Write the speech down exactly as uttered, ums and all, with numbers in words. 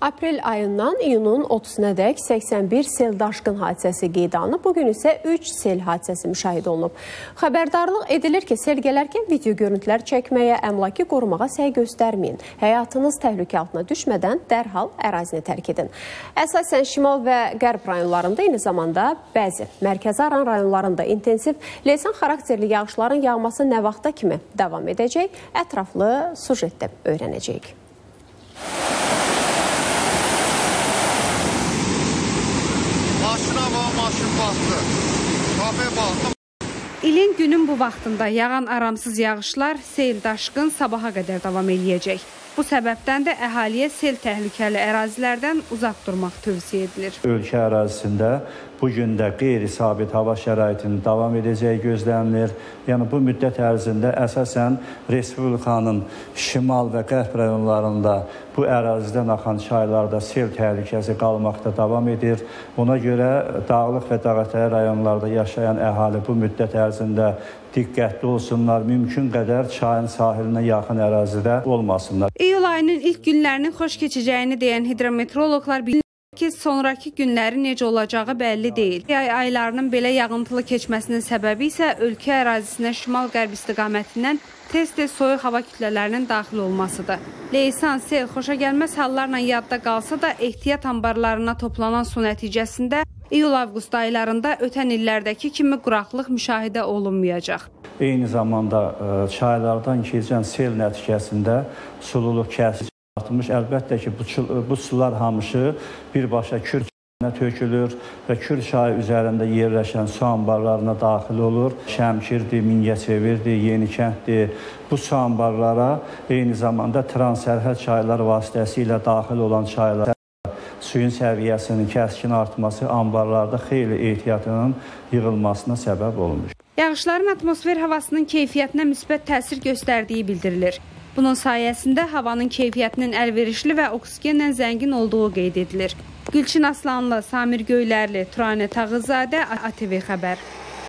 Aprel ayından iyunun otuzuna dək səksən bir sel daşqın hadisəsi qeydə alınıb. Bugün isə üç sel hadisəsi müşahidə olunub. Xəbərdarlıq edilir ki, sel gələrkən video görüntülər çəkməyə, əmlakı qorumağa səy göstərməyin. Həyatınız təhlükə altına düşmədən dərhal ərazini tərk edin. Əsasən şimal və qərb rayonlarında, eyni zamanda bəzi mərkəzi aran rayonlarında intensiv leysan xarakterli yağışların yağması nə vaxta kimi davam edəcək? Ətraflı sujetdə öyrənəcəyik. İlin günün bu vaxtında yağan aramsız yağışlar, sel, daşqın sabaha qədər davam edəcək. Bu səbəbdən də əhaliyə sel təhlükəli ərazilərdən uzaq durmaq tövsiyə edilir. Ölkə ərazisində bu gün də qeyri-sabit hava şəraitinin davam edəcəyi gözlənilir. Yəni bu müddət ərzində əsasən Respublikanın şimal və qərb rayonlarında bu ərazidən axan çaylarda sel təhlükəsi qalmaqda davam edir. Ona görə dağlıq və dağətəyi rayonlarda yaşayan əhali bu müddət ərzində diqqətli olsunlar, mümkün qədər çayın sahilinə yaxın ərazidə olmasınlar. İyul ayının ilk günlərinin xoş keçəcəyini deyən hidrometeoroloqlar bilir ki, sonraki günləri necə olacağı bəlli deyil. Yay aylarının belə yağıntılı keçməsinin səbəbi isə ölkə ərazisinə şimal-qərb istiqamətindən tez-tez soyuq hava kütlələrinin daxil olmasıdır. Leysan, sel, xoşagəlməz hallarla yadda qalsa da ehtiyat anbarlarına toplanan su nəticəsində iyul-avqust aylarında ötən illərdəki kimi quraqlıq müşahidə olunmayacaq. Eyni zamanda çaylardan keçən sel nəticəsində sululuq kəsici artmış. Əlbəttə ki, bu, bu sular hamısı birbaşa Kür çayına tökülür və Kür çayı üzərində yerləşən su anbarlarına daxil olur. Şəmkirdir, Mingəçevirdir, Yenikənddir. Bu su anbarlara eyni zamanda transsərhəd çaylar vasitəsilə daxil olan çaylar suyun səviyyəsinin kəskin artması anbarlarda xeyli ehtiyatının yığılmasına səbəb olmuş. Yağışların atmosfer havasının keyfiyyətinə müsbət təsir göstərdiyi bildirilir. Bunun sayəsində havanın keyfiyyətinin əlverişli və oksigenlə zəngin olduğu qeyd edilir. Gülçin Aslanlı, Samir Göylərli, Turanə Tağızadə, A T V Xəbər.